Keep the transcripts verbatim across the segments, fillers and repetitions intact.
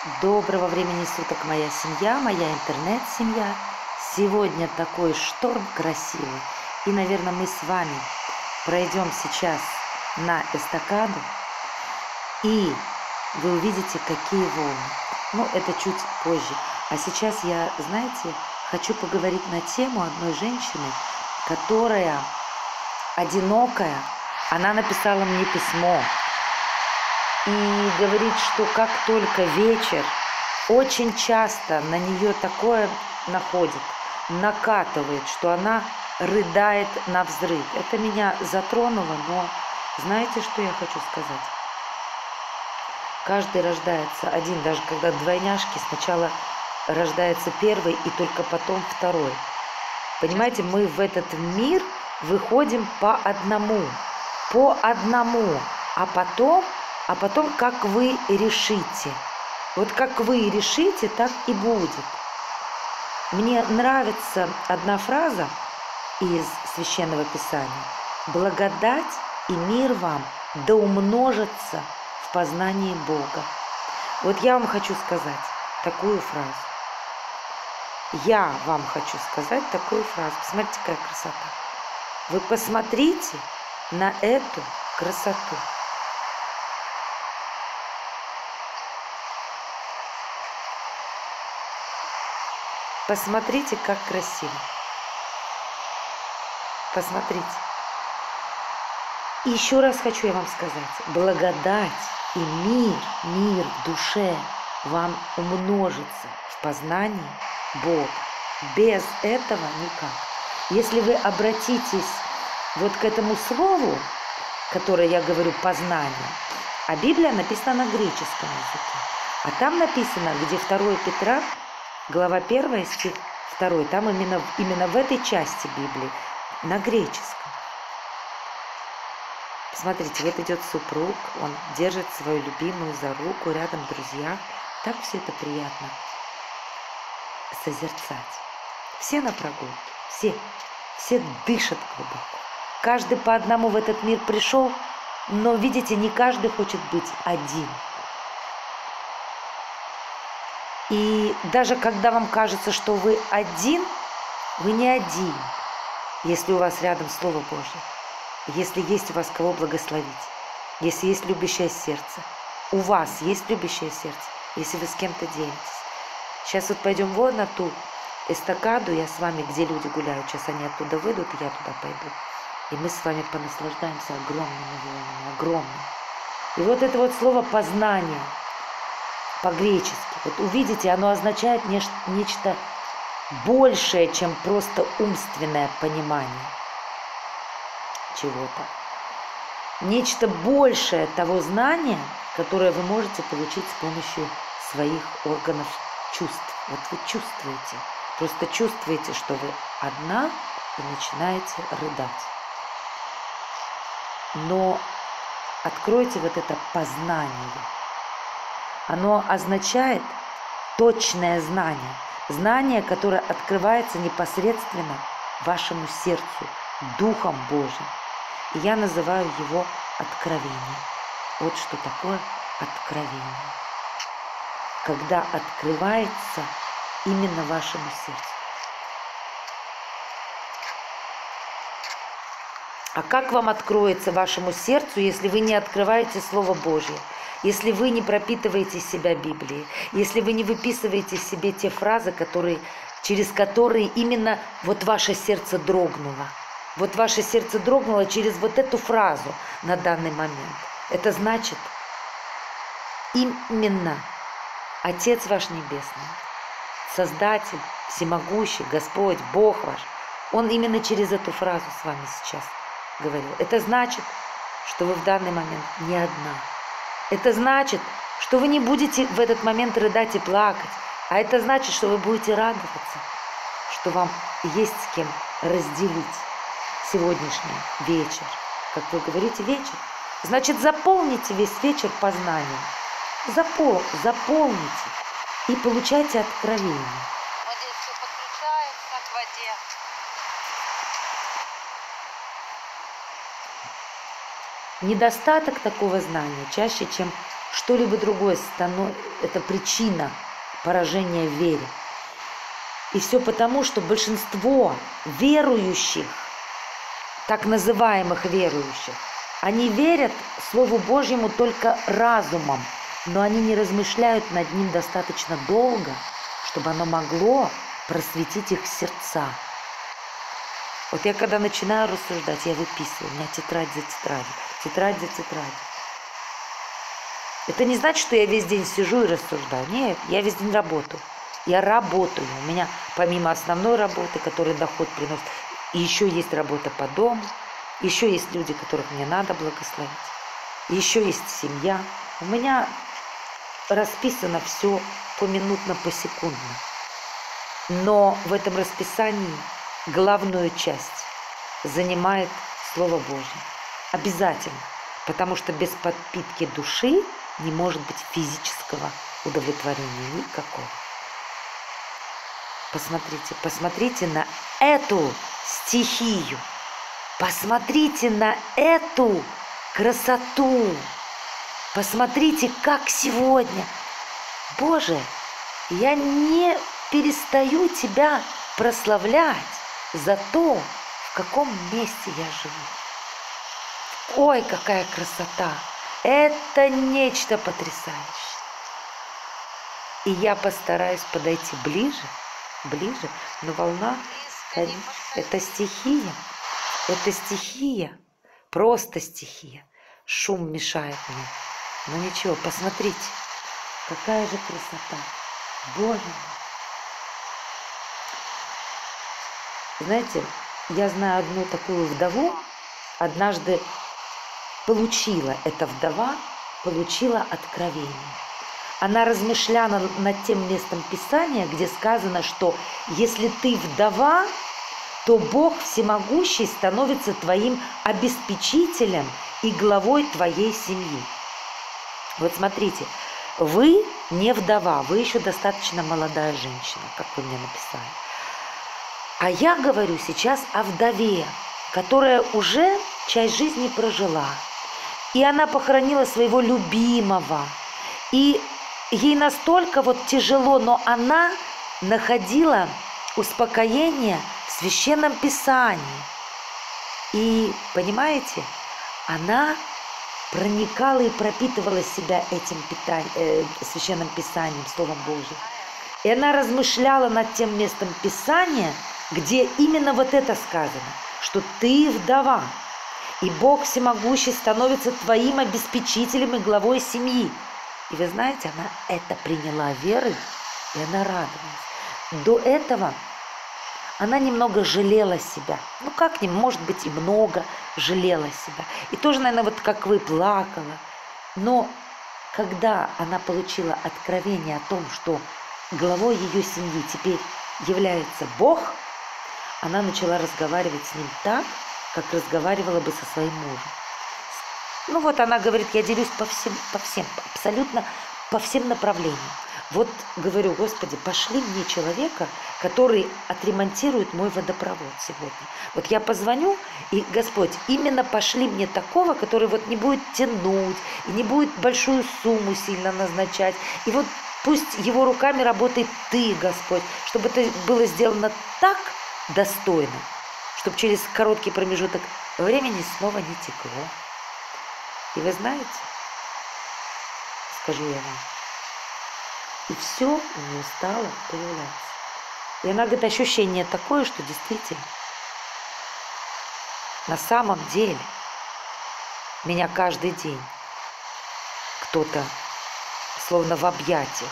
Доброго времени суток, моя семья, моя интернет-семья. Сегодня такой шторм красивый. И, наверное, мы с вами пройдем сейчас на эстакаду. И вы увидите, какие волны. Но это чуть позже. А сейчас я, знаете, хочу поговорить на тему одной женщины, которая одинокая. Она написала мне письмо. И говорит, что как только вечер, очень часто на нее такое находит, накатывает, что она рыдает на взрыв. Это меня затронуло, но знаете, что я хочу сказать? Каждый рождается один, даже когда двойняшки, сначала рождается первый и только потом второй. Понимаете, мы в этот мир выходим по одному, по одному, а потом... А потом, как вы решите. Вот как вы решите, так и будет. Мне нравится одна фраза из Священного Писания. Благодать и мир вам да умножится в познании Бога. Вот я вам хочу сказать такую фразу. Я вам хочу сказать такую фразу. Посмотрите, какая красота. Вы посмотрите на эту красоту. Посмотрите, как красиво. Посмотрите. И еще раз хочу я вам сказать. Благодать и мир, мир в душе вам умножится в познании Бога. Без этого никак. Если вы обратитесь вот к этому слову, которое я говорю познание, а Библия написана на греческом языке, а там написано, где второе Петра, глава первая, стих второй, там именно, именно в этой части Библии, на греческом. Посмотрите, вот идет супруг, он держит свою любимую за руку, рядом друзья. Так все это приятно созерцать. Все на прогулке, все, все дышат глубоко. Каждый по одному в этот мир пришел, но, видите, не каждый хочет быть один. И даже когда вам кажется, что вы один, вы не один, если у вас рядом Слово Божье, если есть у вас кого благословить, если есть любящее сердце. У вас есть любящее сердце, если вы с кем-то делитесь. Сейчас вот пойдем вот на ту эстакаду, я с вами, где люди гуляют, сейчас они оттуда выйдут, и я туда пойду. И мы с вами понаслаждаемся огромными волнами, огромными. И вот это вот слово «познание», по-гречески. Вот увидите, оно означает нечто большее, чем просто умственное понимание чего-то. Нечто большее того знания, которое вы можете получить с помощью своих органов чувств. Вот вы чувствуете, просто чувствуете, что вы одна и начинаете рыдать. Но откройте вот это познание. Оно означает точное знание. Знание, которое открывается непосредственно вашему сердцу, Духом Божьим. И я называю его откровением. Вот что такое откровение. Когда открывается именно вашему сердцу. А как вам откроется вашему сердцу, если вы не открываете Слово Божье? Если вы не пропитываете себя Библией, если вы не выписываете себе те фразы, которые, через которые именно вот ваше сердце дрогнуло. Вот ваше сердце дрогнуло через вот эту фразу на данный момент. Это значит, именно Отец ваш Небесный, Создатель, Всемогущий, Господь, Бог ваш, Он именно через эту фразу с вами сейчас говорил. Это значит, что вы в данный момент не одна. Это значит, что вы не будете в этот момент рыдать и плакать, а это значит, что вы будете радоваться, что вам есть с кем разделить сегодняшний вечер. Как вы говорите, вечер. Значит, заполните весь вечер познанием. Запол, заполните и получайте откровение. Вот здесь все подключается к воде. Недостаток такого знания чаще, чем что-либо другое станов... это причина поражения в вере. И все потому, что большинство верующих, так называемых верующих, они верят Слову Божьему только разумом, но они не размышляют над ним достаточно долго, чтобы оно могло просветить их сердца. Вот я когда начинаю рассуждать, я выписываю, у меня тетрадь за тетрадью, тетрадь за тетрадью. Это не значит, что я весь день сижу и рассуждаю. Нет, я весь день работаю. Я работаю. У меня помимо основной работы, которая доход приносит, еще есть работа по дому, еще есть люди, которых мне надо благословить, еще есть семья. У меня расписано все поминутно, посекундно. Но в этом расписании главную часть занимает Слово Божье. Обязательно. Потому что без подпитки души не может быть физического удовлетворения никакого. Посмотрите, посмотрите на эту стихию. Посмотрите на эту красоту. Посмотрите, как сегодня. Боже, я не перестаю Тебя прославлять за то, в каком месте я живу. Ой, какая красота! Это нечто потрясающее. И я постараюсь подойти ближе, ближе, но волна, это стихия, это стихия, просто стихия. Шум мешает мне. Но ничего, посмотрите, какая же красота. Боже мой. Знаете, я знаю одну такую вдову, однажды получила эта вдова, получила откровение. Она размышляла над тем местом Писания, где сказано, что если ты вдова, то Бог Всемогущий становится твоим обеспечителем и главой твоей семьи. Вот смотрите, вы не вдова, вы еще достаточно молодая женщина, как вы мне написали. А я говорю сейчас о вдове, которая уже часть жизни прожила. И она похоронила своего любимого. И ей настолько вот тяжело, но она находила успокоение в Священном Писании. И, понимаете, она проникала и пропитывала себя этим питанием, э, Священным Писанием, Словом Божьим. И она размышляла над тем местом Писания, где именно вот это сказано, что ты вдова, и Бог Всемогущий становится твоим обеспечителем и главой семьи. И вы знаете, она это приняла верой, и она радовалась. До этого она немного жалела себя. Ну как не, может быть, и много жалела себя. И тоже, наверное, вот как вы, плакала. Но когда она получила откровение о том, что главой ее семьи теперь является Бог, она начала разговаривать с ним так, как разговаривала бы со своим мужем. Ну вот она говорит, я делюсь по всем, по всем, абсолютно по всем направлениям. Вот говорю, Господи, пошли мне человека, который отремонтирует мой водопровод сегодня. Вот я позвоню, и, Господь, именно пошли мне такого, который вот не будет тянуть, и не будет большую сумму сильно назначать. И вот пусть его руками работает Ты, Господь, чтобы это было сделано так достойно, чтобы через короткий промежуток времени снова не текло. И вы знаете, скажу я вам, и все у нее стало появляться. И она говорит, ощущение такое, что действительно, на самом деле, меня каждый день кто-то словно в объятиях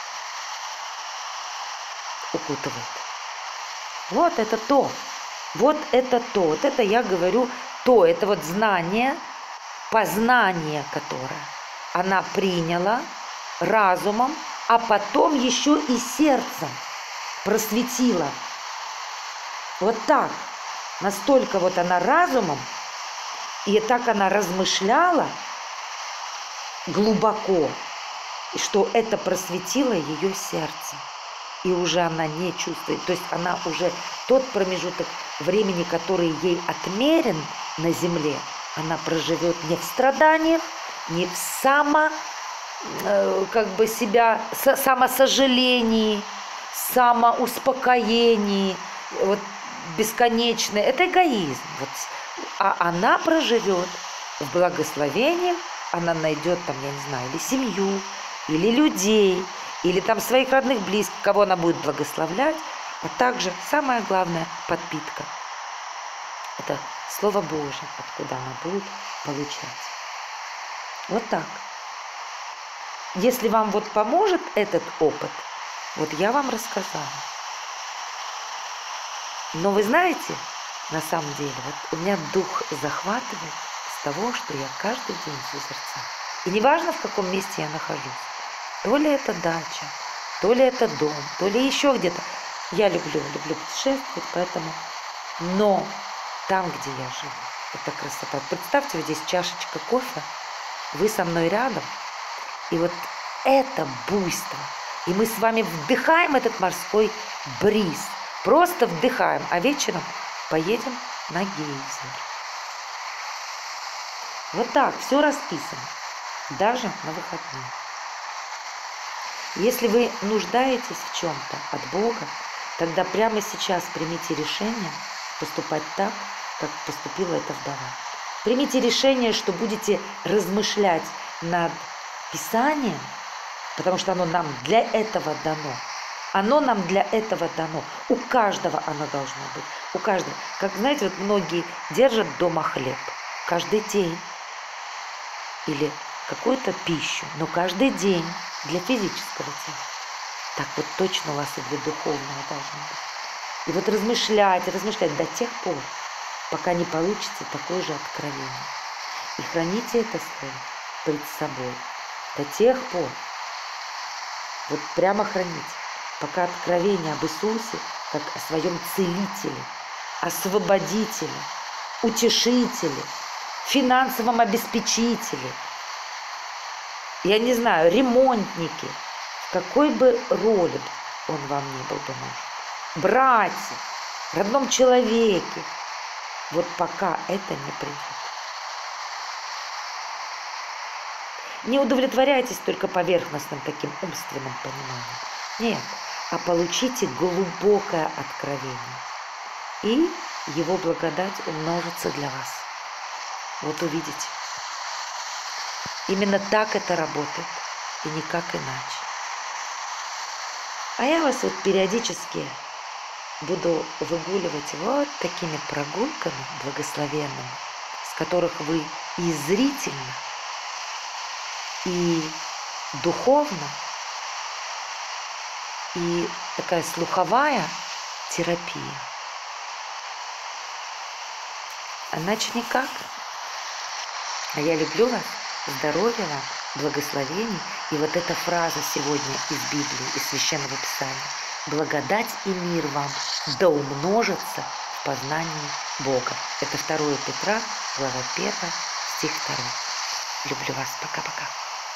укутывает. Вот это то, вот это то, вот это я говорю то, это вот знание, познание, которое она приняла разумом, а потом еще и сердцем просветила. Вот так, настолько вот она разумом, и так она размышляла глубоко, что это просветило ее сердце. И уже она не чувствует, то есть она уже тот промежуток времени, который ей отмерен на земле, она проживет не в страданиях, не в само э, как бы себя со- самосожалении, самоуспокоении, вот бесконечное. Это эгоизм. Вот. А она проживет в благословении, она найдет там, я не знаю, или семью, или людей, или там своих родных, близких, кого она будет благословлять, а также, самое главное, подпитка. Это Слово Божье, откуда она будет получать. Вот так. Если вам вот поможет этот опыт, вот я вам рассказала. Но вы знаете, на самом деле, вот у меня дух захватывает с того, что я каждый день созерцаю. И неважно, в каком месте я нахожусь. То ли это дача, то ли это дом, то ли еще где-то. Я люблю, люблю путешествовать, поэтому... Но там, где я живу, это красота. Представьте, вот здесь чашечка кофе, вы со мной рядом, и вот это буйство. И мы с вами вдыхаем этот морской бриз. Просто вдыхаем, а вечером поедем на гейзер. Вот так, все расписано. Даже на выходные. Если вы нуждаетесь в чем-то от Бога, тогда прямо сейчас примите решение поступать так, как поступила эта вдова. Примите решение, что будете размышлять над Писанием, потому что оно нам для этого дано. Оно нам для этого дано. У каждого оно должно быть. У каждого. Как, знаете, вот многие держат дома хлеб каждый день. Или какую-то пищу, но каждый день для физического тела. Так вот точно у вас и для духовного должно быть. И вот размышлять, размышлять до тех пор, пока не получится такое же откровение. И храните это слово пред собой до тех пор, вот прямо храните, пока откровение об Иисусе, как о своем целителе, освободителе, утешителе, финансовом обеспечителе, я не знаю, ремонтнике, в какой бы роли он вам ни был бы нужен, брате, родном человеке, вот пока это не придет. Не удовлетворяйтесь только поверхностным таким умственным пониманием. Нет, а получите глубокое откровение. И его благодать умножится для вас. Вот увидите. Именно так это работает, и никак иначе. А я вас вот периодически буду выгуливать вот такими прогулками благословенными, с которых вы и зрительно, и духовно, и такая слуховая терапия. Иначе никак. А я люблю вас, здоровья вам, благословений. И вот эта фраза сегодня из Библии, из Священного Писания. Благодать и мир вам да умножится в познании Бога. Это второе Петра, глава первая, стих второй. Люблю вас. Пока-пока.